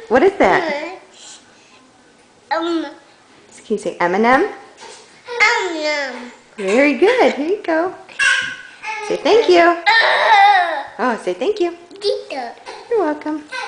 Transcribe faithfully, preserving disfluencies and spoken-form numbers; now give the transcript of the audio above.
What is that? Um, Can you say M and M? um, Very good. Here you go. Say thank you. Oh, say thank you. Tito. You're welcome.